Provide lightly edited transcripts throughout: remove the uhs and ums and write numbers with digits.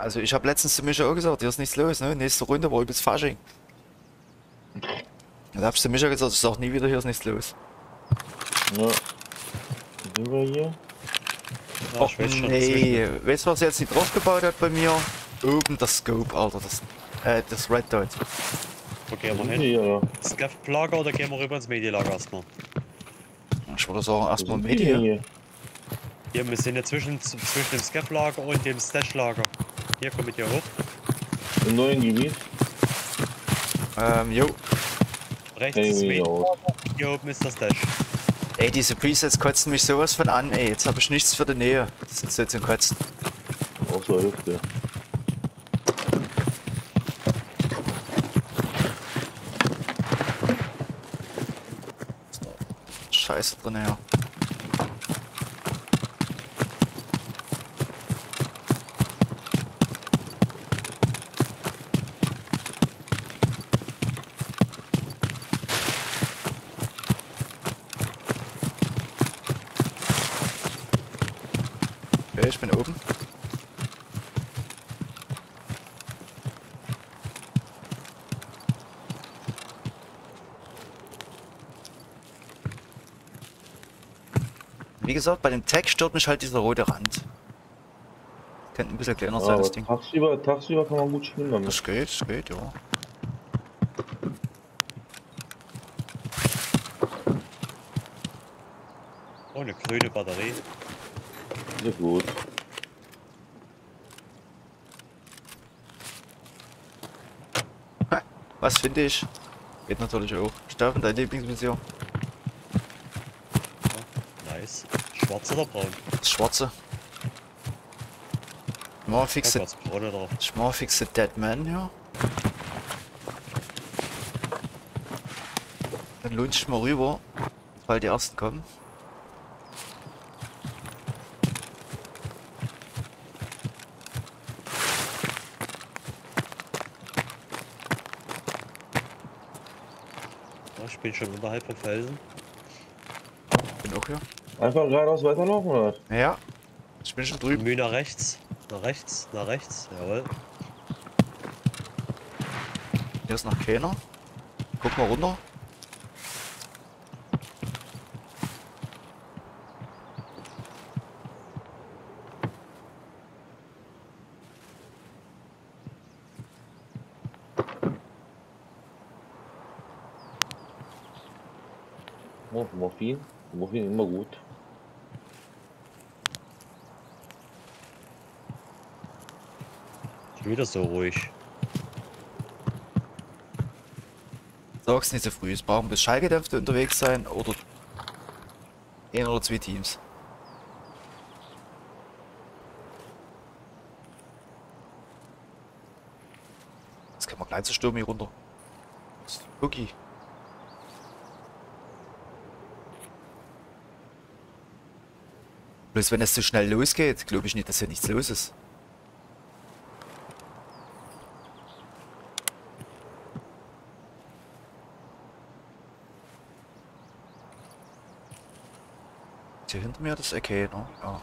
Also ich habe letztens zu Micha auch gesagt, hier ist nichts los, ne? Nächste Runde war übelst Fasching. Da hab ich zu Micha gesagt, ich sag nie wieder, hier ist nichts los. Ja. Sind wir hier? Ja, Och ich weiß schon, nee, weißt du, was er jetzt nicht draufgebaut hat bei mir? Oben das Scope, Alter, das Red Dot. Wo gehen wir Sind hin? wir hier, ja. Scav-Lager oder gehen wir rüber ins Medialager erstmal? Ich würde sagen, Wo erstmal sind mit wir hier. hier? Hier, wir sind ja zwischen dem Scav-Lager und dem Stash-Lager. Hier, komm mit dir hoch. Im neuen Gebiet? Jo. Rechts Hey, ist wie Medialager, aus. hier oben ist der Stash. Ey, diese Presets kotzen mich sowas von an, ey. Jetzt habe ich nichts für die Nähe. Das ist jetzt zum Kotzen. Außer Hüfte. Scheiße drin, ja. Okay, ich bin oben. Wie gesagt, bei dem Tag stört mich halt dieser rote Rand. Könnte ein bisschen kleiner sein, das Ding. Tagsüber kann man gut spielen damit. Das geht, ja. Oh, eine grüne Batterie. Sehr gut. Was finde ich? Geht natürlich auch. Steffen, deine Lieblingsmission? Nice. Schwarz oder braun? Das Schwarze. Ich mach Da fixe, war's braune drauf. ich mach fixe Dead Man, ja. Dann lunch ich mal rüber, weil die ersten kommen. Ja, ich bin schon unterhalb vom Felsen. Bin auch hier. Einfach geradeaus weiterlaufen, oder was? Ja, ich bin schon drüben. Mühe nach rechts. Nach rechts, nach rechts. Jawohl. Hier ist noch keiner. Guck mal runter. Morphin. Morphin immer gut. Schon wieder so ruhig. Sag's nicht so früh. Es brauchen bis Schallgedämpfte unterwegs sein oder ein oder zwei Teams. Jetzt können wir gleich zu Sturm hier runter. Das ist Boogie. Bloß wenn es so schnell losgeht, glaube ich nicht, dass hier nichts los ist. Hier hinter mir das okay, ne? Ja.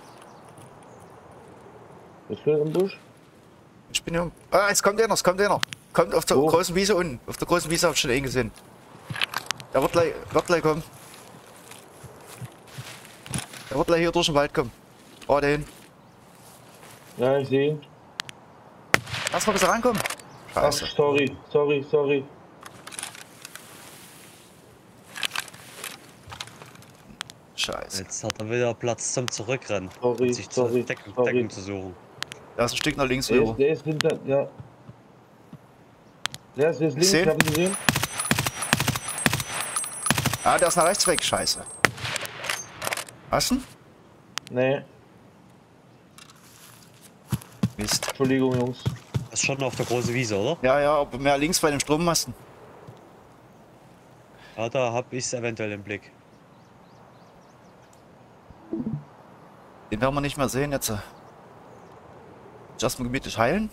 Was für ein Busch? Ich bin hier. Ah, es kommt einer, es kommt einer. Kommt auf der Wo? großen Wiese unten. Auf der großen Wiese hab ich schon einen gesehen. Der wird gleich kommen. Der wird gleich hier durch den Wald kommen. Oh, dahin. Ja, ich sehe ihn. Lass mal bis er rankommen. Ach, Scheiße. sorry. Scheiße. Jetzt hat er wieder Platz zum Zurückrennen. Sorry, Und sich sorry, Deckung zu suchen. Da ist ein Stück nach links Der rüber. ist hinter, ja. Der ist jetzt links, Sehen? ich hab ihn gesehen. Ah, der ist nach rechts weg. Scheiße. Was denn? Nee, Mist. Entschuldigung, Jungs. Das ist schon auf der großen Wiese, oder? Ja, ja, aber mehr links bei dem Strommasten. Ja, da hab ich's eventuell im Blick. Den werden wir nicht mehr sehen jetzt. Erstmal gemütlich heilen.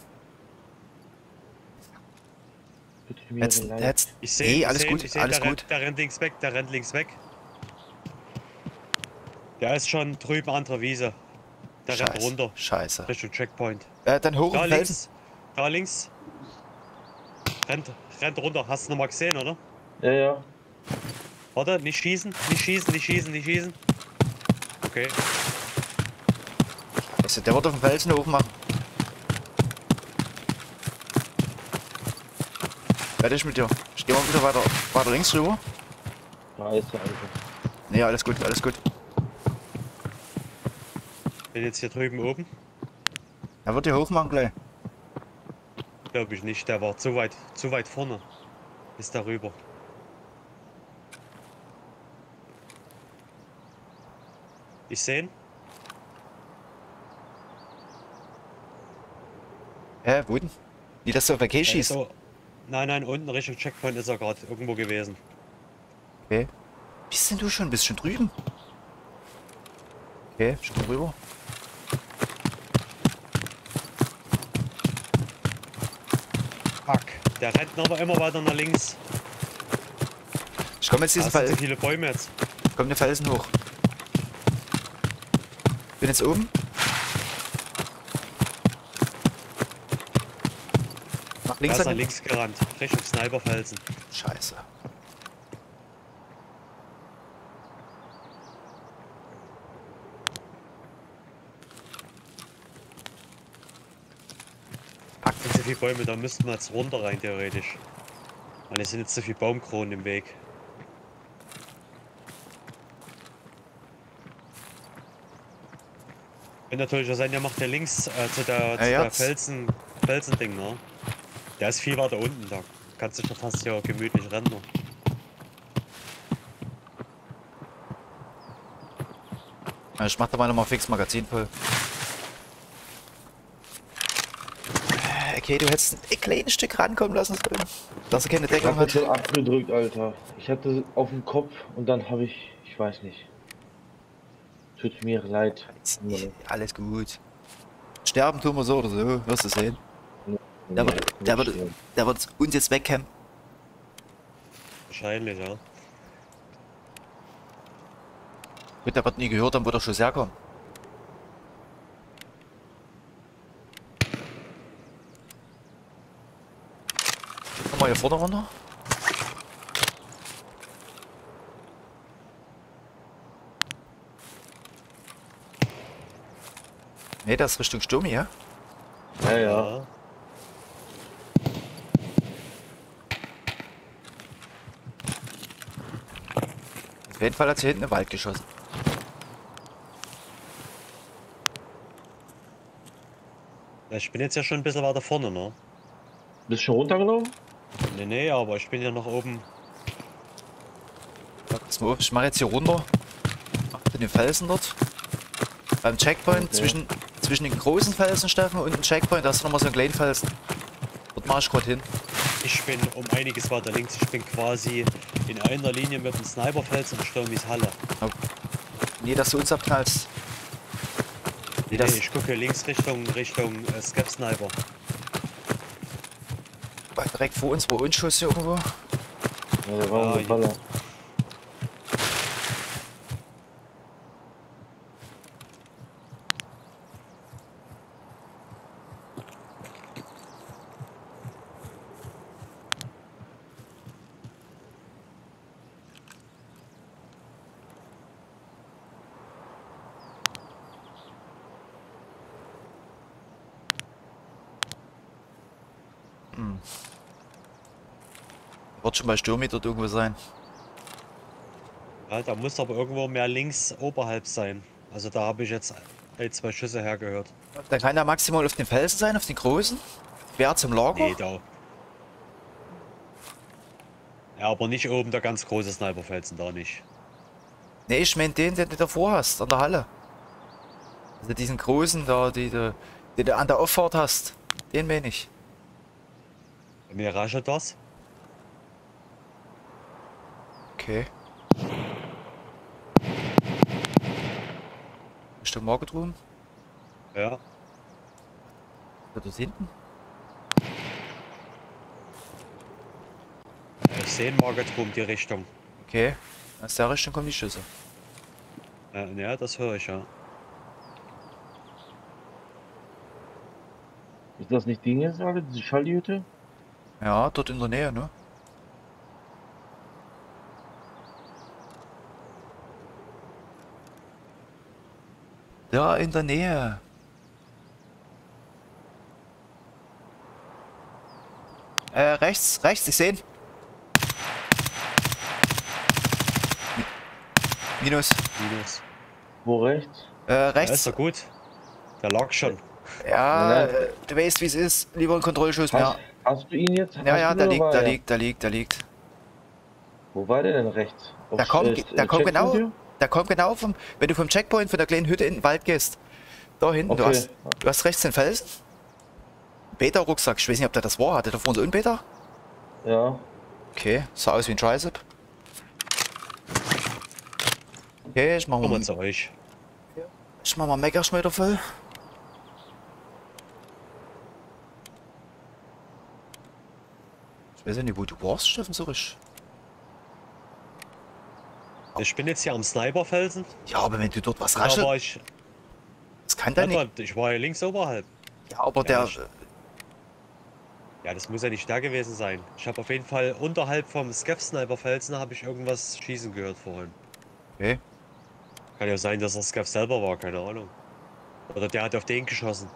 Bitte mir Jetzt, leid. jetzt. Ich sehe, Nee, alles gut, alles gut. Der rennt links weg, der rennt links weg. Der ist schon drüben andere Wiese. Der rennt runter. Scheiße. Richtung Checkpoint. Dann hoch Da im Felsen. links. Da links. Rennt runter. Hast du nochmal gesehen, oder? Ja, ja. Warte, nicht schießen, nicht schießen, nicht schießen, nicht schießen. Okay. Also, der wird auf dem Felsen hoch machen. Fertig mit dir. Ich geh mal wieder weiter links rüber. Da ist der Alter. Nee, alles gut, alles gut. Bin jetzt hier drüben oben. Er wird hier hoch machen gleich. Glaube ich nicht. Der war zu weit vorne. Ist darüber. Ich sehe ihn. Wo denn? Wie das so auf der Käse schießt. So. Nein, unten Richtung Checkpoint ist er gerade irgendwo gewesen. Okay. Bist denn du schon? Bist schon drüben? Okay, ich komm rüber. Fuck. Der rennt aber immer weiter nach links. Ich komme jetzt diesen Da sind zu Fall. viele Bäume jetzt. Komm den Felsen hoch. Bin jetzt oben. Nach Da links ist er an links gerannt. Richtung Sniperfelsen. Scheiße. Sind zu viele Bäume, da müssten wir jetzt runter rein theoretisch. Weil es sind jetzt zu viele Baumkronen im Weg. Kann natürlich auch sein, der macht ja links zu der jetzt. Felsending, ne? Der ist viel weiter unten, da kannst du schon fast hier gemütlich rennen. Ne? Ich mach da mal nochmal fix Magazin voll. Okay, du hättest ein kleines Stück rankommen lassen sollen. Dass er keine Ich Deckung hab hat. jetzt schon abgedrückt, Alter. Ich hatte auf dem Kopf und dann habe ich weiß nicht. Tut mir leid. Alles gut. Sterben tun wir so oder so, wirst du sehen. Der Nee, wird, nicht schlimm. der wird uns jetzt wegkämmen. Wahrscheinlich, ja. Gut, der wird nie gehört, dann wird er schon sehr kommen. Komm mal hier vorne runter. Ne, das ist Richtung Sturmi, ja? Ja, ja. Auf jeden Fall hat sie hinten im Wald geschossen. Ja, ich bin jetzt ja schon ein bisschen weiter vorne, ne? Bist du schon runtergenommen? Nee, aber ich bin ja noch oben. Pass mal auf, ich mache jetzt hier runter. Mach den Felsen dort. Beim Checkpoint Okay. zwischen den großen Felsen, Steffen, und dem Checkpoint, da ist nochmal so ein kleinen Felsen. Dort mache ich gerade hin. Ich bin um einiges weiter links. Ich bin quasi in einer Linie mit dem Sniperfelsen und Sturmis Halle. Nee, dass du uns abknallst. Nee, das Ich gucke links Richtung Skep Sniper. war direkt vor uns, wo uns Schuss hier irgendwo. Ja, der war Ah, unser ja. Baller. Wird schon bei Stürmi dort irgendwo sein. Ja, da muss aber irgendwo mehr links oberhalb sein. Also da habe ich jetzt zwei Schüsse hergehört. Dann kann er maximal auf den Felsen sein, auf den großen. Quer zum Lager. Nee, da. Ja, aber nicht oben der ganz große Sniperfelsen, da nicht. Nee, ich meine den du davor hast, an der Halle. Also diesen großen da, den du an der Auffahrt hast. Den meine ich. Mir raschelt das. Okay. Ist der Market Room? Ja. Oder dort hinten? Ich sehe einen Market Room, die Richtung. Okay. Aus der Richtung kommen die Schüsse. Ja, das höre ich, ja. Ist das nicht Dinge, sage, diese Schalljute? Ja, dort in der Nähe, ne? Da in der Nähe. Rechts, ich sehe ihn. Minus. Minus. Wo rechts? Ja, ist Rechts. doch gut. Der lag schon. Ja, Nein. du weißt, wie es ist. Lieber ein Kontrollschuss mehr. Hast du ihn jetzt? Ja, Hast ja, du da ihn, oder liegt, war da er? liegt, da liegt, da liegt. Wo war der denn rechts? Da kommt, genau, Checkpoint? da kommt genau vom, wenn du vom Checkpoint von der kleinen Hütte in den Wald gehst. Da hinten, Okay. du hast rechts den Felsen. Beta-Rucksack, ich weiß nicht, ob der das war. Hatte der vorne so ein Beta? Ja. Okay, sah aus wie ein Tricep. Okay, ich mach Kommen wir mal, zu euch. Meckerschmeider voll. Ich weiß ja nicht, wo du warst, Steffen, so richtig. Ich bin jetzt hier am Sniperfelsen. Ja, aber wenn du dort was Da raschelst, war ich. das kann da nicht. Ich war hier links oberhalb. Ja, aber Ja, der, Ja, das muss ja nicht der gewesen sein. Ich habe auf jeden Fall unterhalb vom Scav-Sniper-Felsen habe ich irgendwas schießen gehört vorhin. okay. Kann ja sein, dass der Scav selber war, keine Ahnung. Oder der hat auf den geschossen.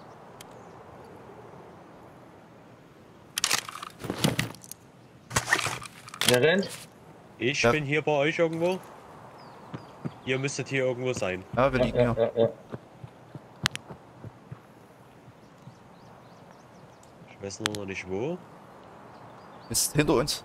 Der rennt? Ich Ja. bin hier bei euch irgendwo. Ihr müsstet hier irgendwo sein. Ja, wir Ja, liegen ja, hier. ja, ja. Ich weiß nur noch nicht wo. Ist hinter uns.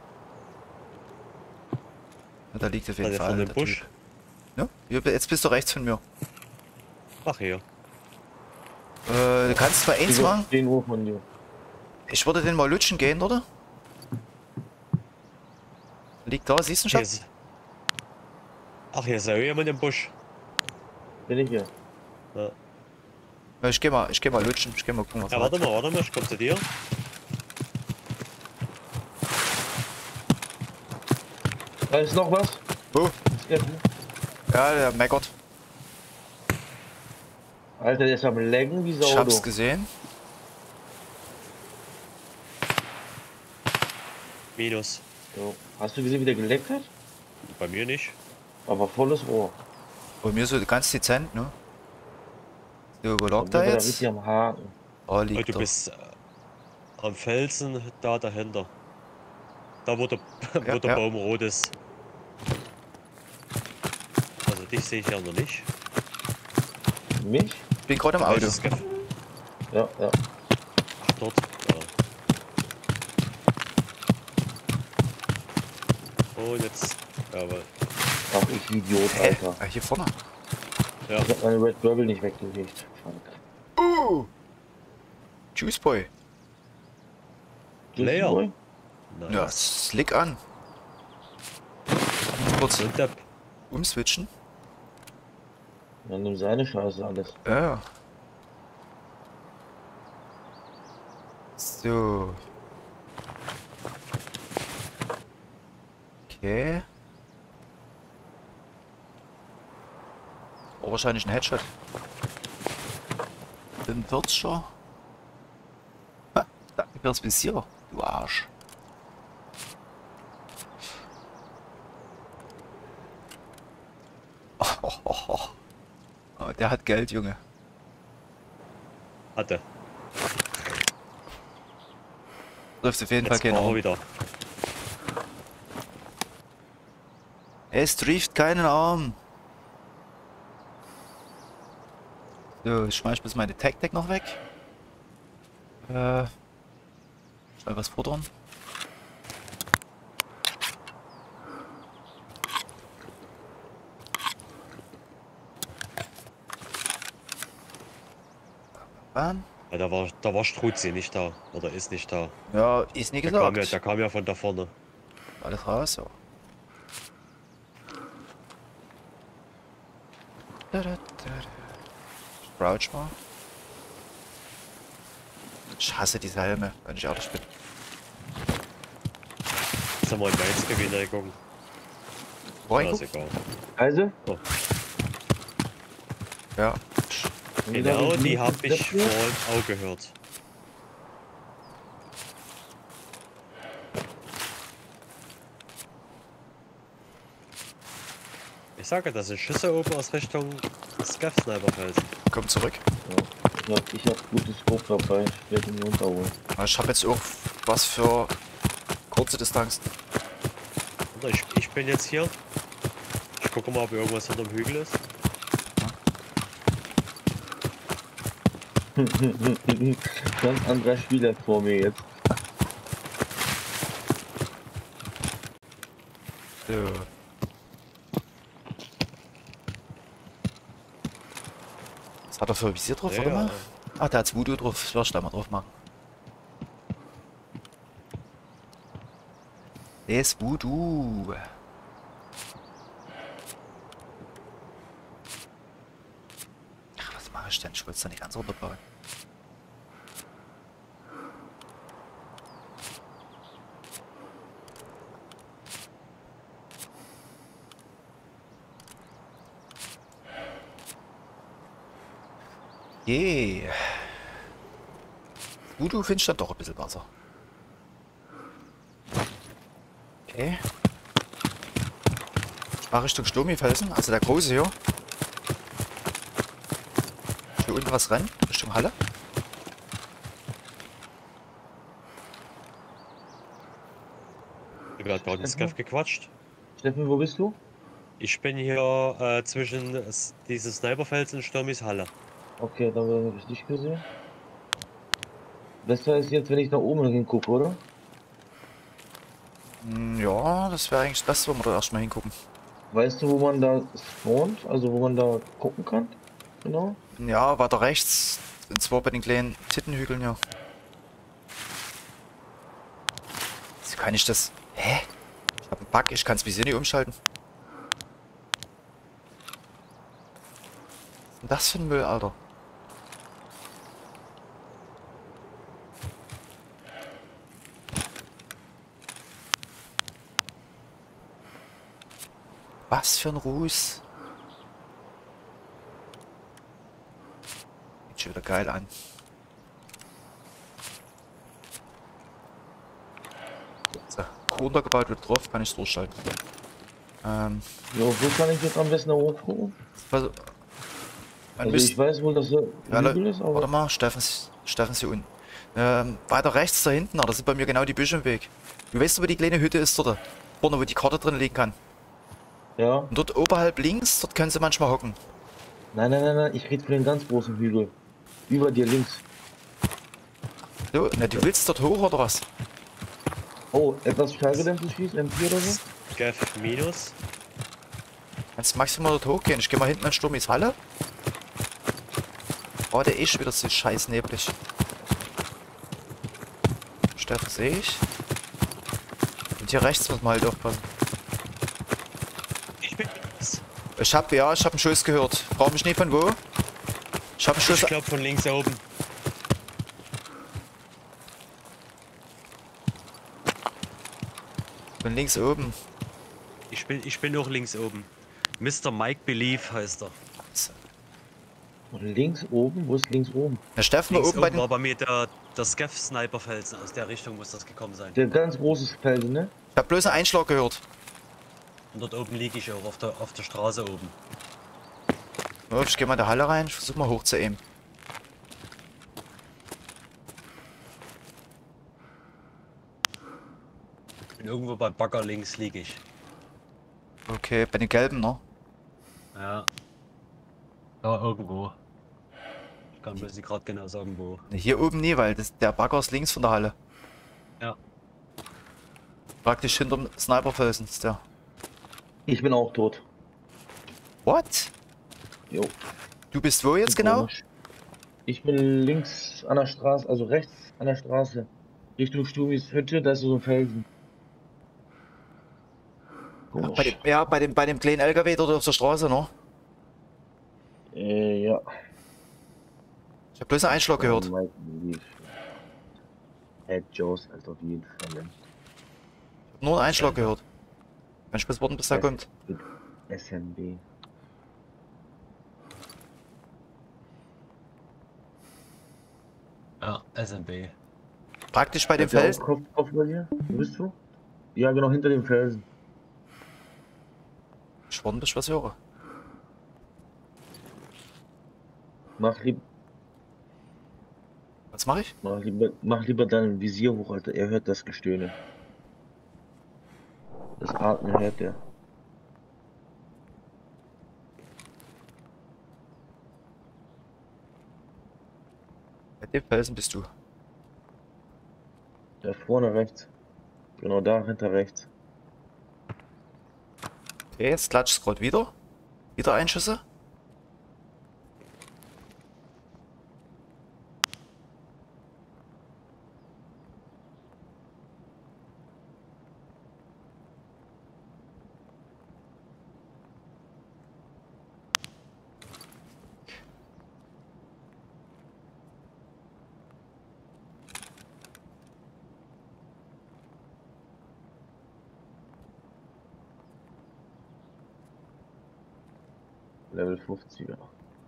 Ja, da liegt auf jeden Also Fall von dem der Busch. Typ. Ja, jetzt bist du rechts von mir. Ach hier. Du kannst zwar eins machen. 10 Uhr von dir. Ich würde den mal lutschen gehen, oder? Liegt da, siehst du Hier schon? ist... Ach, hier ist ja jemand im Busch. Bin ich hier. Ja, Ja, ich geh mal lutschen. Ich geh mal gucken, was ja er hat. warte mal, ich komm zu dir. Da ist noch was. Oh, Ja. ja, der meckert. Alter, der ist am Laggen wie Ich Sau. hab's du. gesehen. Minus. So. Hast du gesehen, wie der geleckt hat? Bei mir nicht. Aber volles Rohr. Bei mir so ganz dezent, ne? So, wo lag Da der war jetzt? richtig am Haken. Oh, Oh, liegt du da. bist am Felsen da dahinter. Da wo der, Ja, wo der ja. Baum rot ist. Also dich sehe ich ja noch nicht. Mich? Ich bin gerade im Auto. Welches Scav? Ja, ja. Ach, dort. Ja. Und jetzt. Jawohl. Ach, ich Idiot, Hä? Alter. Ah, hier vorne. Ja. Ich hab meine Red Rebel nicht weggelegt. Fuck. Juice Boy. Leer. Boy? Nice. Ja, slick an. Kurz Und der umswitchen. Dann nimm seine Scheiße alles. Ja. So. Okay. Oh, wahrscheinlich ein Headshot. 45er. Ha, danke fürs Visier, du Arsch. Oh, der hat Geld, Junge. hatte. Trifft auf jeden Fall Jetzt keinen war er Arm. wieder. Es trifft keinen Arm. So, ich schmeiß bis meine Tech-Deck noch weg. Schnell was futtern. Bam. Ja, da war Struzzi nicht da. Oder ist nicht da. Ja, ist nie gesagt. Der kam ja von da vorne. Alles raus, so. Crouch mal. Ich hasse diese Helme, wenn ich ehrlich bin. Jetzt mal in Mainz wieder gucken. Wo Ja, ist reingucken? egal. Also? Ja. Genau, die hab ich vorhin auch gehört. Ich sage, das sind Schüsse oben aus Richtung Scav-Sniper-Felsen. Komm zurück. Ja, ich hab gutes Scope dabei. Ich werde ihn runterholen. Ich habe jetzt irgendwas für kurze Distanz. Ich bin jetzt hier. Ich gucke mal, ob irgendwas hinterm Hügel ist. Ganz anderer Spieler vor mir jetzt. So. Was hat er für Visier drauf? Warte mal. Ah, der hat Voodoo drauf. Ich werde da mal drauf machen. Das Voodoo. Ach, was mache ich denn? Ich wollte es da nicht ganz runterbauen. Je. Voodoo finde ich dann doch ein bisschen besser. Okay. Ich mache Richtung Sturmi-Felsen, also der große hier. Hier unten was rennen, Richtung Halle. Wer hat gerade einen Scav gequatscht? Steffen, wo bist du? Ich bin hier zwischen diesen Sniper-Felsen und Stürmis Halle. Okay, dann habe ich dich gesehen. Besser ist jetzt, wenn ich nach oben hingucke, oder? Ja, das wäre eigentlich das Beste, wo wir da erstmal hingucken. Weißt du, wo man da spawnt? Also wo man da gucken kann? Genau. Ja, weiter rechts. Und zwar bei den kleinen Tittenhügeln hier. So kann ich das... Hä? Ich habe einen Bug, ich kann es Visier nicht umschalten. Was ist denn das für ein Müll, Alter? Was für ein Ruß. Sieht schon wieder geil an. So, runtergebaut wird drauf, kann ich durchschalten. So, wo kann ich jetzt am besten da hochgucken? Also, man Also müsst, ich weiß wohl, dass er ja, Hügel ist, warte aber... mal, Steffen ist hier unten. Weiter rechts da hinten, da sind bei mir genau die Büsche im Weg. Du weißt, wo die kleine Hütte ist dort? Vorne, wo die Karte drin liegen kann. Ja. Und dort oberhalb links, dort können sie manchmal hocken. Nein, ich rede von den ganz großen Hügel. Über dir links. So, na, du willst dort hoch oder was? Oh, etwas Schallgedämpftes schießen, MP oder so? Scav minus. Kannst maximal dort hochgehen. Ich gehe mal hinten an Sturmis Halle. Oh, der ist wieder so scheiß neblig. Steffen sehe ich. Und hier rechts muss man halt aufpassen. Ich bin links. Ich hab einen Schuss gehört. Frag mich nicht von wo. Ich hab einen Schuss. Ich glaube von links oben. Von links oben. Ich bin auch links oben. Mr. Mike Believe heißt er. Und links oben? Wo ist links oben? Der Steffen war Links oben bei oben den... war bei mir der Scav-Sniper-Felsen. Aus der Richtung muss das gekommen sein. Der ganz große Felsen, ne? Ich hab bloß einen Einschlag gehört. Und dort oben liege ich auch auf der Straße oben. Oh, ich gehe mal in die Halle rein. Ich versuche mal hoch zu aimen. Bin irgendwo bei Bagger links liege ich. Okay, bei den gelben, ne? Ja. Da irgendwo. Ich kann bloß nicht gerade genau sagen, wo. Ne, hier oben nie, weil der Bagger ist links von der Halle. Ja. Praktisch hinterm Sniperfelsen ist der. Ich bin auch tot. What? Jo. Du bist wo jetzt genau? Komisch. Ich bin links an der Straße, also rechts an der Straße. Richtung Stumis Hütte, da ist so ein Felsen. Ja, Komisch. bei dem kleinen LKW dort auf der Straße, ne? Ja. Ich hab bloß einen Einschlag gehört. Head Joes, also auf jeden Fall. Ich hab nur einen Einschlag gehört. Kann ich bis warten, bis der kommt. SMB. Ja, SMB. Praktisch bei dem Hat der auch Felsen. Kopf bei dir? Wo bist du? Ja, genau, hinter dem Felsen. Schworden bis ich was höre. Mach, lieb, Was mache ich? mach lieber dein Visier hoch, Alter. Er hört das Gestöhne. Das Atmen hört er. Bei dem Felsen bist du. Da vorne rechts. Genau da hinter rechts. Okay, jetzt klatscht es gerade wieder. Wieder Einschüsse. Level 50er.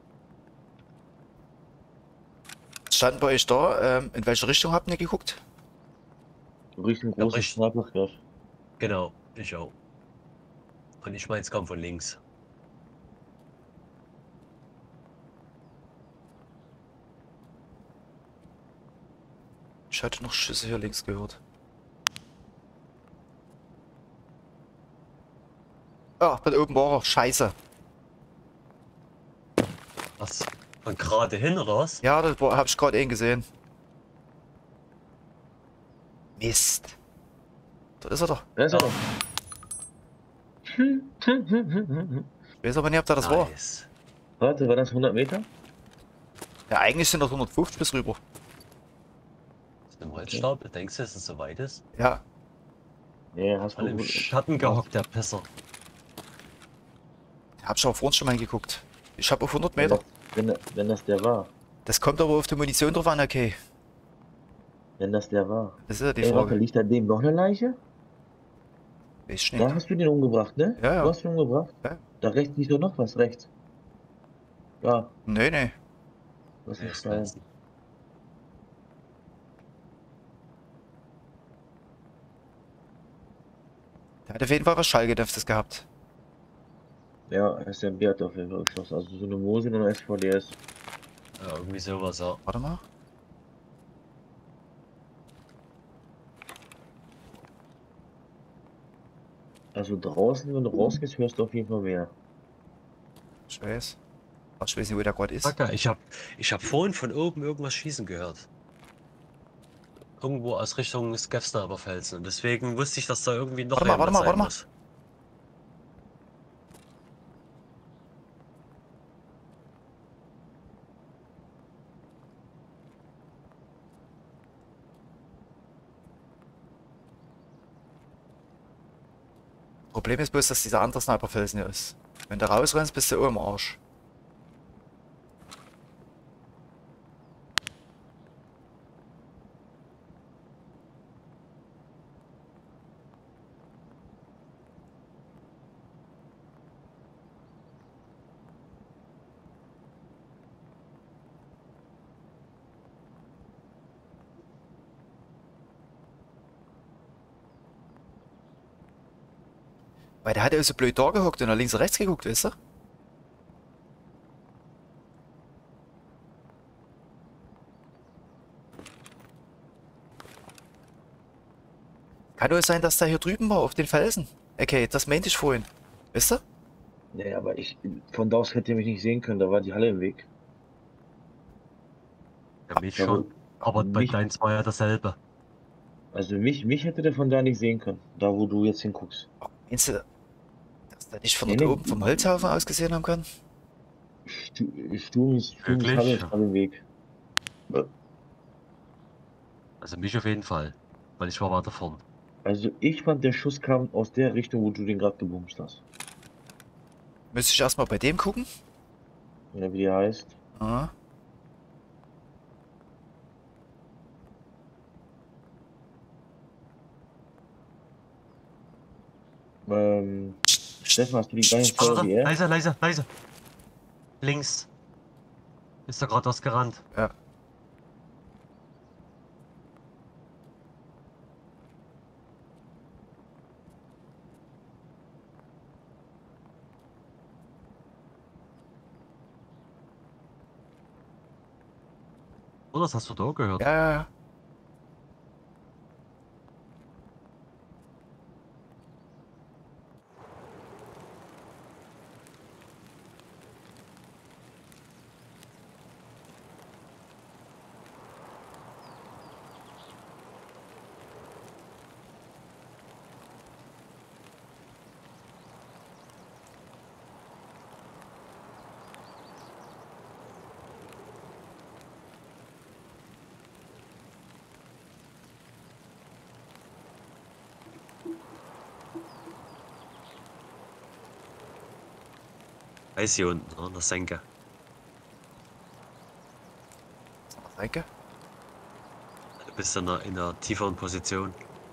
Standen bei euch da. In welche Richtung habt ihr geguckt? Richtung Ja, großes Snipergriff. Genau, ich auch. Und ich meins kam von links. Ich hatte noch Schüsse hier links gehört. Ah, von oben war er. Scheiße. Was? Von gerade hin oder was? Ja, das habe ich gerade eben gesehen. Mist. Dort ist er doch. Da ist er Ja. doch. Ich weiß aber nicht, ob da das war. Nice. Warte, war das 100 Meter? Ja, eigentlich sind das 150 bis rüber. Ist ein Holzstapel? Denkst du, dass es so weit ist? Ja. Nee, hast Voll im du. Schatten gehockt, der Pisser. Hab ich auch vorhin schon mal geguckt. Ich habe auf 100 Wenn Meter. das, wenn das der war. Das kommt aber auf die Munition drauf an, okay. Wenn das der war. Das ist ja die Ey, warte, Frage. liegt da neben noch eine Leiche? Weiß ich Da nicht. hast du den umgebracht, ne? Ja, ja. Du hast ihn umgebracht? Ja. Da rechts liegt doch noch was, rechts. Da, Nee, nee. das Nee, ist ist Stein. Felsen. Der hat auf jeden Fall was Schallgedämpftes gehabt. Ja, SMB hat auf jeden Fall geschossen. Also so eine Mosin und eine SVDS. Ja, irgendwie sowas, ja. Warte mal. Also draußen, wenn du rausgehst, hörst du auf jeden Fall mehr. Ich weiß. Aber ich weiß nicht, wo der gerade ist. Kacke, ich hab vorhin von oben irgendwas schießen gehört. Irgendwo aus Richtung Skefsnaber Felsen. Und deswegen wusste ich, dass da irgendwie noch Warte mal, jemand warte mal, sein warte mal. muss. Problem ist bloß, dass dieser andere Sniperfelsen hier ist. Wenn du rausrennst, bist du oben im Arsch. Weil der hat ja so blöd da gehockt und nach links und rechts geguckt, weißt du? Kann nur sein, dass der hier drüben war, auf den Felsen. Okay, das meinte ich vorhin. Weißt du? Nee, aber von da aus hätte ihr mich nicht sehen können, da war die Halle im Weg. Ja, mich Da schon. wo, Aber bei mich, deins war ja dasselbe. also mich hätte der von da nicht sehen können, da wo du jetzt hinguckst. Meinst du, dass der nicht von Nee, dort nee, oben vom Holzhaufen aus gesehen haben kann? Sturm ist Halle Wirklich? ist Halle im Weg. Also mich auf jeden Fall. Weil ich war weiter vorn. Also ich fand, der Schuss kam aus der Richtung, wo du den gerade gebumst hast. Müsste ich erstmal bei dem gucken? Ja, wie der heißt. Ah. Steffen, hast du die gleichen Zahlen wie er? Leise, leise, leise. Links. Ist da gerade was gerannt. Ja. Oder das hast du da gehört? Ja, ja, ja. Eis hier unten, an der Senke. Danke. Du bist in einer tieferen Position.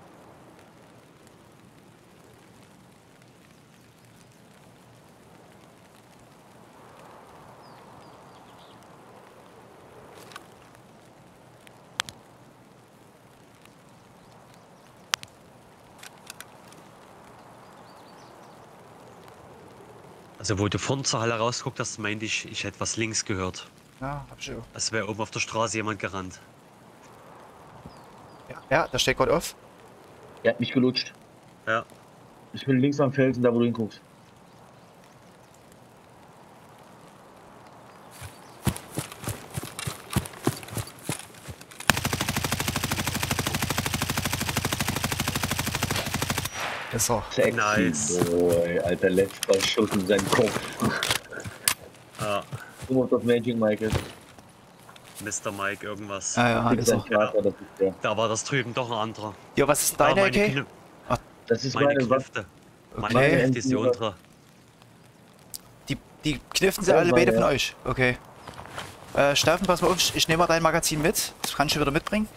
Also wo du vorne zur Halle rausguckt hast, meinte ich hätte was links gehört. Ja, hab ich schon. Als wäre oben auf der Straße jemand gerannt. Ja, ja, der steht gerade auf. Er hat mich gelutscht. Ja. Ich bin links am Felsen, da wo du hinguckst. Ist er. Sexy. Nice. Boy, Alter, letzter Schuss in seinen Kopf. Ja. Du musst auf Magic Michael. Mr. Mike, irgendwas. Ja, ja, Gib ist sein er. Vater, das ist der. Da war das drüben doch ein anderer. Ja, was ist denn Da deine meine, Ecke? Das ist meine meine Waffe. Knifte. Okay. Meine Knifte ist die untere. Die kniften sie Ja, alle beide ja. von euch. Okay. Steffen, pass mal auf, ich nehme mal dein Magazin mit. Das kannst du wieder mitbringen.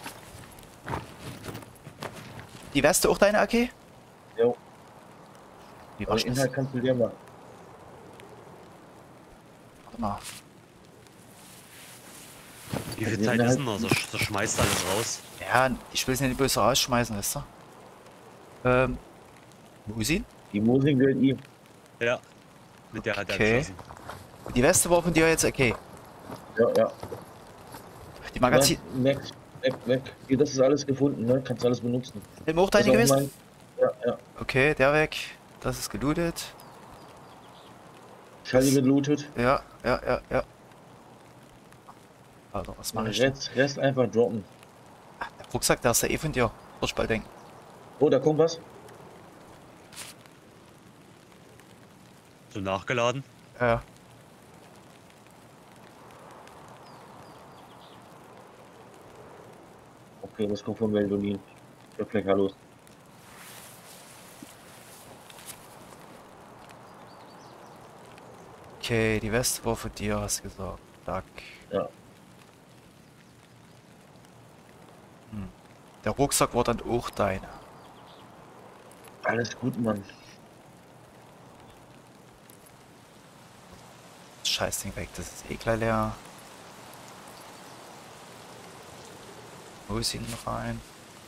Die Weste auch deine AK? Jo, Wie aber war's den das? Inhalt kannst du dir machen. Warte mal. Wie viel Zeit ist denn noch? So schmeißt alles raus. Ja, ich will es nicht böse rausschmeißen, weißt du? Wo ist sie? Die Musik gehört ihm. Ja. Mit der hat er Okay. geschossen. Die Weste war von dir jetzt okay. Ja, ja. Die Magazin. Weg. Hier, das ist alles gefunden, ne? Kannst alles benutzen. Nimm auch Das deine ist auch gewesen? mein- Ja, ja. Okay, der weg. Das ist gelootet. Schalli gelootet. Ja. Also, was mache ich denn? Rest einfach droppen. Der Rucksack, der ist ja eh von dir. Würde ich bald denken. Oh, da kommt was. So nachgeladen. Ja. Okay, das kommt von Meldolin. Ich hab gleich Hallo. Okay, die Weste war von dir, hast du gesagt. Zack. Ja. Der Rucksack war dann auch deine. Alles gut, Mann. Das Scheißding weg, das ist eh gleich leer. Wo ist ihn noch rein?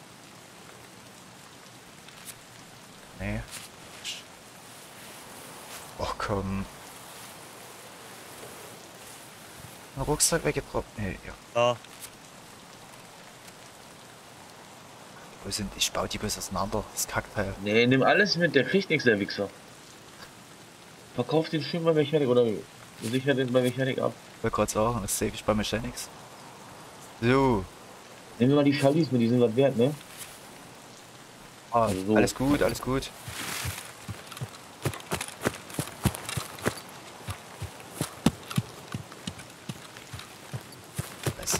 Nee. Och komm. Ein Rucksack weggebracht? Nee, ja. Ja. Wo sind? Ich baue die bloß auseinander. Das Kackteil. Nee, nimm alles mit, der kriegt nichts, der Wichser. Verkauf den schön bei Mechanik oder sicher den bei Mechanik ab. Ich wollte gerade sagen, das sehe ich bei mir schon nichts. So. Nehmen wir mal die Schallis mit, die sind was wert, ne? Ah, Also so. alles gut, alles gut. Scheiße.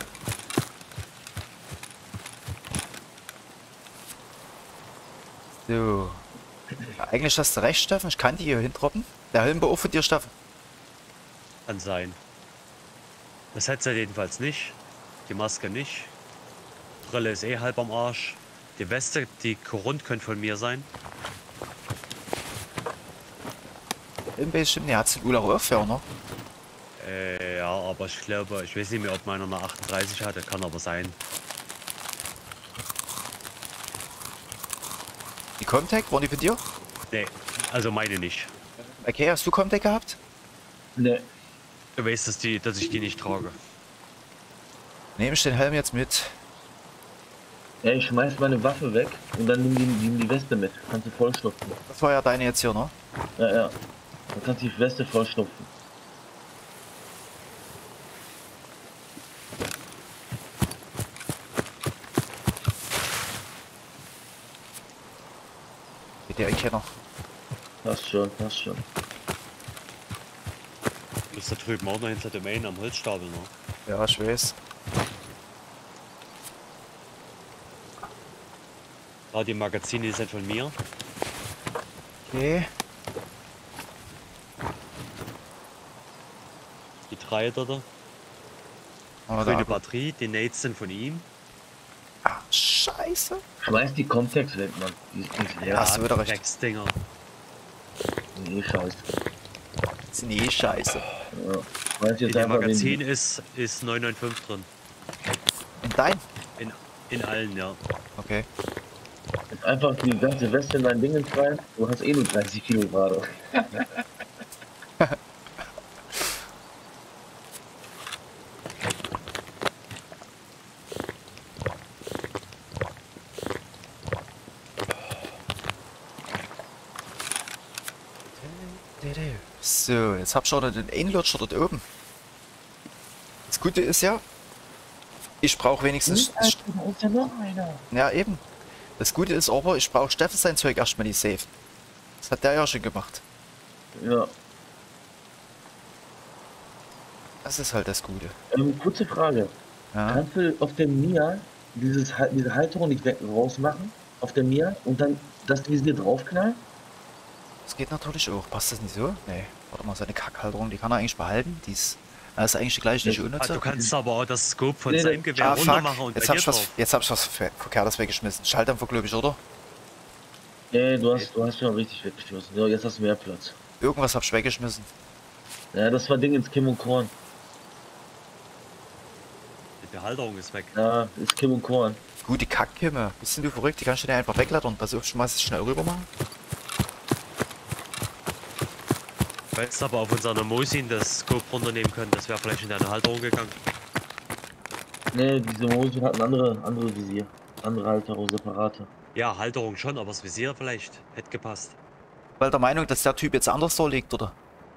So. Ja, eigentlich hast du recht, Steffen. Ich kann die hier hintroppen. Der Helm war auch von dir, Steffen. Kann sein. Das Headset jedenfalls nicht. Die Maske nicht. Brille ist eh halb am Arsch. Die Weste, die Korund könnte von mir sein. Helm bestimmt, ne, hat's den Ulla Röhrfer, ne? Ja, aber ich glaube, ich weiß nicht mehr, ob meiner eine 38 hatte. Kann aber sein. Die Comtech, waren die von dir? Nee, also meine nicht. Okay, hast du Comtech gehabt? Ne. Du weißt, dass ich die nicht trage. Nehme ich den Helm jetzt mit? Ja, ich schmeiß meine Waffe weg und dann nimm die Weste mit. Kannst du vollstopfen. Das war ja deine jetzt hier, ne? Ja, ja. Dann kannst du die Weste vollstopfen. Geht der Ecke noch? Passt schon, passt schon. Du bist da drüben auch noch hinter dem einen am Holzstapel noch. Ja, ich weiß. Ah, die Magazine sind von mir. Okay. Die 3 dort. Aber Grüne da, Batterie, die Nades sind von ihm. ah, scheiße. Schmeiß die Context weg, Mann. Die ist nicht leer. hast du wieder recht. Drecksdinger. Nee, scheiße. Das ist eh scheiße. Ja. Schmeiß In jetzt dem einfach Magazin den, ist 995 drin. In dein? In allen, ja. Okay. einfach die ganze Weste in dein Ding rein. Du hast eh nur 30 Kilo gerade. So, jetzt hab ich schon den Einlutscher dort oben. Das Gute ist ja, ich brauche wenigstens... Da ist ja noch einer. Ja, eben. Das Gute ist aber, ich brauche Steffen sein Zeug erstmal nicht safe. Das hat der ja schon gemacht. Ja. Das ist halt das Gute. Kurze Frage. Ja. Kannst du auf dem Mia diese Halterung nicht rausmachen? Auf der Mia und dann das Visier draufknallen? Das geht natürlich auch. Passt das nicht so? Nee. Warte mal, seine Kackhalterung, die kann er eigentlich behalten. Die ist, das ist eigentlich die gleiche, die ich Ah, unnutze. du kannst aber auch das Scope von Nee, seinem Gewehr runter fuck. machen und Jetzt bei hab, dir ich was, drauf. jetzt hab ich was Verkehrtes weggeschmissen. Schalldämpfer, glaube ich, oder? Nee, du hast schon richtig weggestoßen. So, jetzt hast du mehr Platz. Irgendwas hab ich weggeschmissen. Ja, das war Ding ins Kim und Korn. Die Halterung ist weg. Ja, ist Kim und Korn. Gute Kackkimme. Bist denn du verrückt? Die kannst du dir einfach weglattern. Pass auf, schmeiß es schnell rüber machen. Du hättest aber auf unserer Mosin das Scope runternehmen können, das wäre vielleicht in deine Halterung gegangen. Nee, diese Mose hat ein andere Visier. Andere Halterung, separate. Ja, Halterung schon, aber das Visier vielleicht hätte gepasst. Weil der Meinung, dass der Typ jetzt anders da liegt, oder?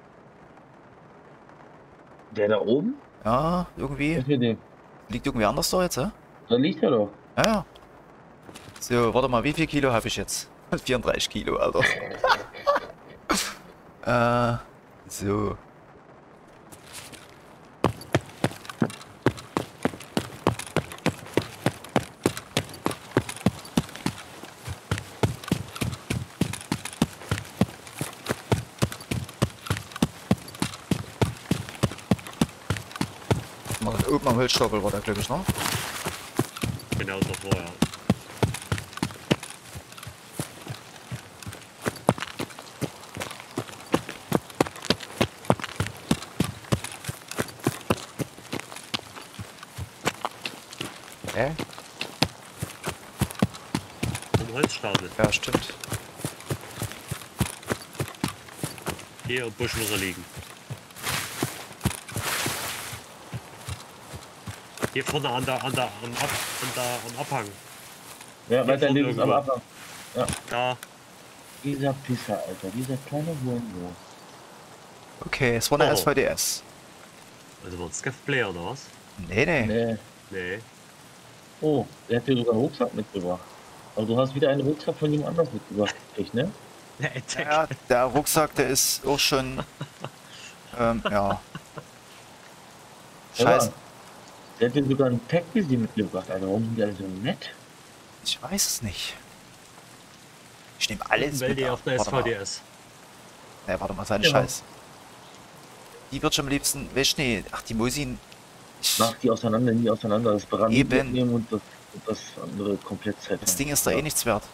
Der da oben? Ja, irgendwie. Was mit dem? Liegt irgendwie anders da jetzt, hä? Da liegt er doch. Ja, ja. So, warte mal, wie viel Kilo habe ich jetzt? 34 Kilo, Alter. So. Mal oben am Holzstapel war der, glaube ich, ne? Genau davor, ja. Vom Holzstapel. Ja, stimmt. Hier im Busch muss er liegen. Hier vorne am Abhang. Ja, weiter vorne links am irgendwo. Abhang. Da. Dieser Pisser, Alter. Dieser kleine Hurensohn. Okay, es war eine Oh. SVDS. Also wird Scav-Player oder was? Nee, nee. Nee. Nee. Oh, der hat dir sogar einen Rucksack mitgebracht. Also du hast wieder einen Rucksack von jemand anders mitgebracht, gekriegt, ne? Ja, der Rucksack, der ist auch schon... ja. Scheiße. Der hat dir sogar einen Tech-Visier mitgebracht, Alter. Warum sind die alle so nett? Ich weiß es nicht. Ich nehme alles Weil mit. die auf der Warte mal. SVDS. Ne, warte mal, seine Ja. Scheiß. Die wird schon am liebsten... Weißt du, nee, ach, die Musin... Mach die auseinander, nie auseinander. Das Brand Eben. mitnehmen und das andere komplett Zeit. Das Ding ist da eh nichts wert.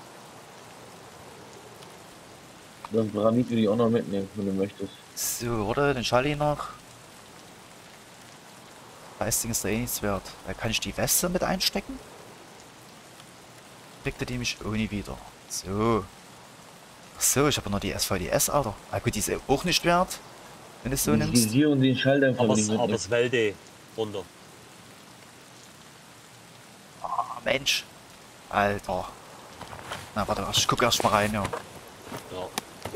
Das Granit will ich auch noch mitnehmen, wenn du möchtest. So, oder? Den Schalli noch. Das Ding ist da eh nichts wert. Da kann ich die Weste mit einstecken. Kriegt er die mich ohne wieder. So. Ach so, ich habe noch die SVDS, Alter. Ah gut, die ist auch nicht wert. Wenn du es so Das nimmst. Visier und den Schalldämpfer will ich Aber mitnehmen. das Welde runter. Mensch. Alter. Na, warte, ich guck erst mal rein, ja. Ja.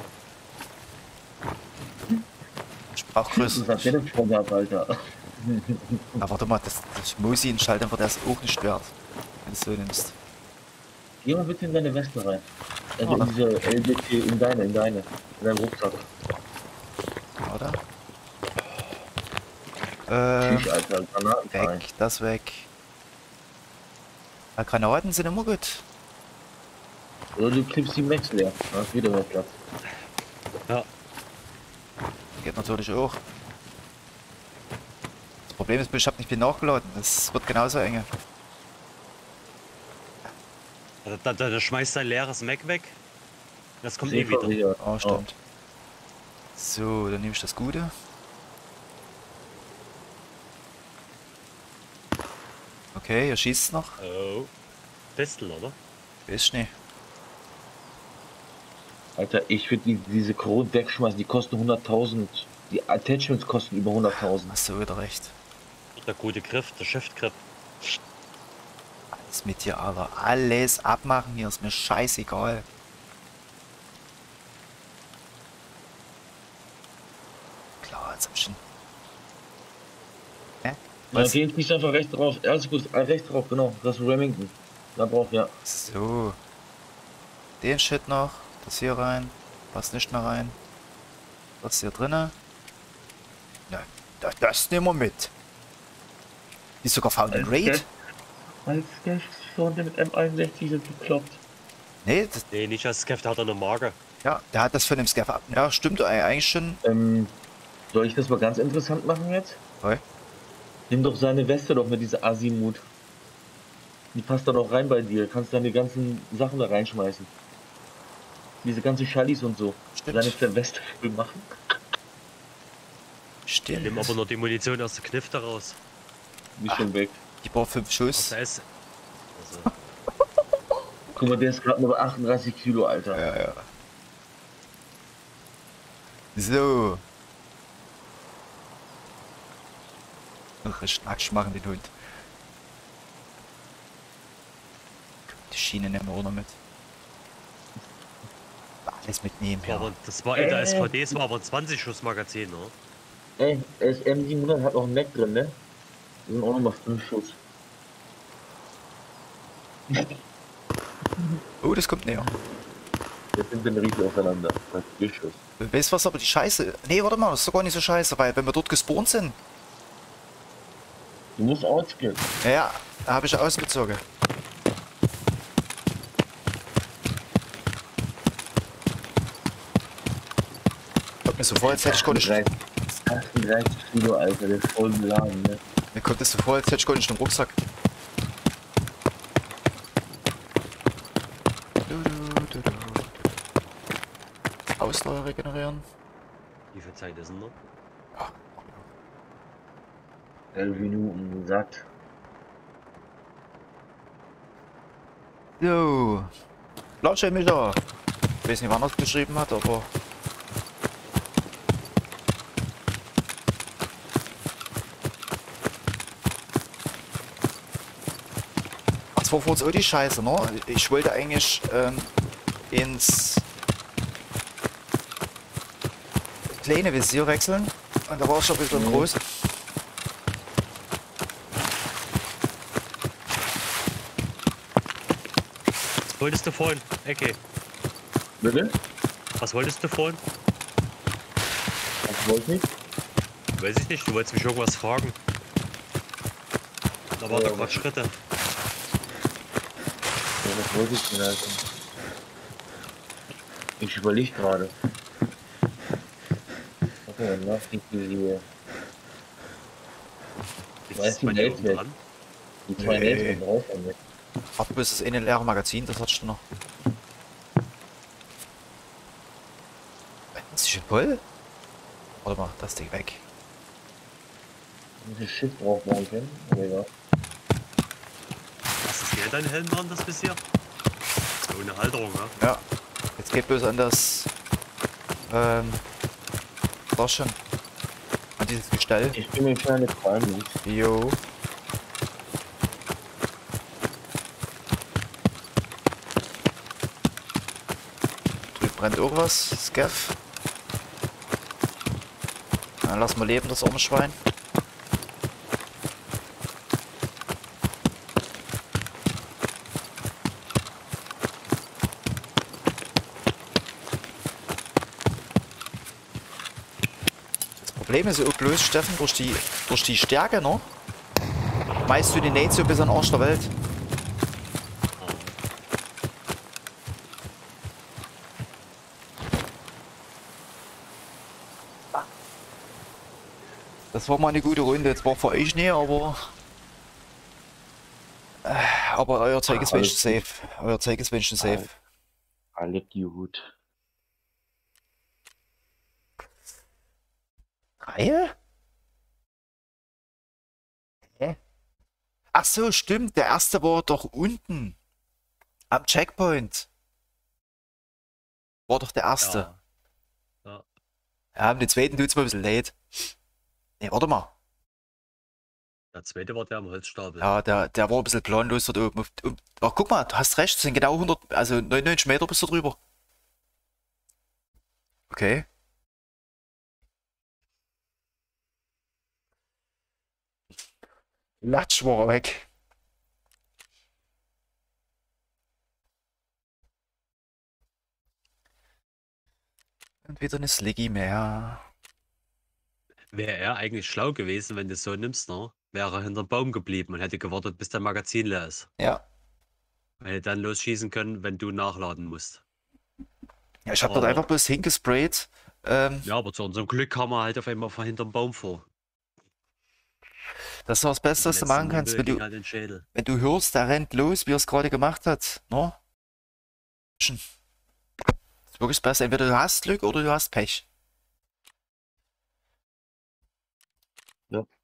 Ich brauch größer. Was hat der denn vorgehabt, Alter? Na, warte mal, das Mosi-Installter wird das auch nicht wert. Wenn du es so nimmst. Geh mal bitte in deine Weste rein. Also Oh, in diese LBT, in deinen Rucksack. Oder? Tschüss, Alter, Granaten rein. Weg, das weg. Ja, Granaten sind immer gut. Oder du klippst die Max leer. Da hast wieder mehr Platz. Ja. Geht natürlich auch. Das Problem ist, ich habe nicht viel nachgeladen. Das wird genauso enge. Da schmeißt dein leeres Mac weg. Das kommt eh wieder. wieder. Oh, stimmt. So, dann nehme ich das Gute. Okay, ihr schießt noch. Oh. Pistol, oder? Weiß nicht. Alter, ich würde diese Corona wegschmeißen. Die kosten 100.000. Die Attachments kosten über 100.000. Hast du wieder recht. Der gute Griff, der Shift-Grip. Alles mit dir, aber alles abmachen hier ist mir scheißegal. Klar, jetzt hab ich schon. Hä? Ja, Was? geh jetzt nicht einfach rechts drauf. Alles gut, rechts drauf, genau. Das ist Remington. Da drauf, ja. So. Den Shit noch. Das hier rein. Was nicht mehr rein. Was hier drinne? Ja, das nehmen wir mit. Die ist sogar Found and Raid. Als der vorne mit M61 sind gekloppt. Nee, das, Nee, nicht als Skeff, der hat eine Marke. ja, der hat das von dem Scaff ab. Ja, stimmt eigentlich schon. Soll ich das mal ganz interessant machen jetzt? Oi. Nimm doch seine Weste doch mit dieser Asimut. Die passt da doch rein bei dir. Kannst deine ganzen Sachen da reinschmeißen. Diese ganzen Schallis und so. Stimmt. Seine Weste voll machen. Stimmt. Nimm aber nur die Munition aus der Knifte raus. Die ist schon weg. Die braucht 5 Aus Schuss. der S. Also, Guck mal, der ist gerade nur bei 38 Kilo, Alter. Ja, ja. So. Ach, Schnacksch machen den Hund. Die Schiene nehmen wir auch noch mit. Alles mitnehmen, ja. aber das war in der SPD, es war aber ein 20-Schuss-Magazin, ne? Ey, das M700 hat noch einen Neck drin, ne? Das sind auch nochmal 5 Schuss. Oh, das kommt näher. Jetzt sind wir richtig aufeinander. Das ist 4 Schuss. Weißt du was aber die Scheiße? Nee, warte mal, das ist doch gar nicht so scheiße, weil wenn wir dort gespawnt sind. Du musst ausgehen. Ja, ja, da habe ich ausgezogen. Kommt mir so vor, als hätte ich gar nicht. 38 Kilo, Alter, der ist voll beladen, ne? Mir kommt es so vor, als hätte ich gar nicht einen Rucksack. Ausdauer regenerieren. Wie viel Zeit ist denn noch? 11 Minuten satt. So. Latsche mich da. Ich weiß nicht, wann er es geschrieben hat, aber. Das war vor uns auch die Scheiße, ne? Ich wollte eigentlich ins kleine Visier wechseln und da war es schon ein bisschen groß. Was wolltest du vorhin? Ecke. Bitte? Was wolltest du vorhin? Was wollte ich? Weiß ich nicht, du wolltest mich irgendwas fragen. Da war Ja, doch gerade Schritte. Ja, was wollte ich denn, Alter? Ich überlege gerade. Warte mal, nach die hier. Ist Weiß das bei die dir Welt oben weg. dran? Die 2 Nee. Netze raus damit. Warte, bis das in ein leere Magazin, das hat schon noch. Ist die schon voll? Warte mal, das Ding weg. Muss ich Schiff drauf bauen können? Oder ja. Hast du das Geld deinen Helm dran, das bisher? Ohne Halterung, ja? Ja. Jetzt geht bloß an das. Das schon. An dieses Gestell. Ich bin mir kleine Fragen. Jo. Brennt irgendwas? Scaff. Dann lass mal leben, das arme Schwein. Das Problem ist ja auch gelöst, Steffen, durch die Stärke, ne? Meinst du die Nate so bis an den Arsch der Welt? Das war mal eine gute Runde. Jetzt war für euch nicht, aber euer Zeug ist wenigstens safe. Euer Zeug ist wenigstens safe. Alle gut. Reihe? Hä? Ach so, stimmt. Der erste war doch unten. Am Checkpoint. War doch der erste. Ja. Ja, den zweiten tut's mal ein bisschen leid. Ne, warte mal. Der zweite war der am Holzstapel. Ja, der war ein bisschen planlos dort oben. Ach, guck mal, du hast recht, es sind genau 100, also 99 Meter bist du drüber. Okay. Latsch war er weg. Und wieder eine Sliggy mehr. Wäre er eigentlich schlau gewesen, wenn du es so nimmst, ne? Wäre er hinterm Baum geblieben und hätte gewartet, bis der Magazin leer ist. Ja. Hätte dann losschießen können, wenn du nachladen musst. Ja, ich hab dort Aber- einfach bloß hingesprayt. Ja, aber zu unserem Glück kam er halt auf einmal von hinterm Baum vor. Das ist das Beste, was du machen kannst, wenn Halt den Schädel. du hörst, der rennt los, wie er es gerade gemacht hat. No? Das ist wirklich das Beste. Entweder du hast Glück oder du hast Pech. Ja.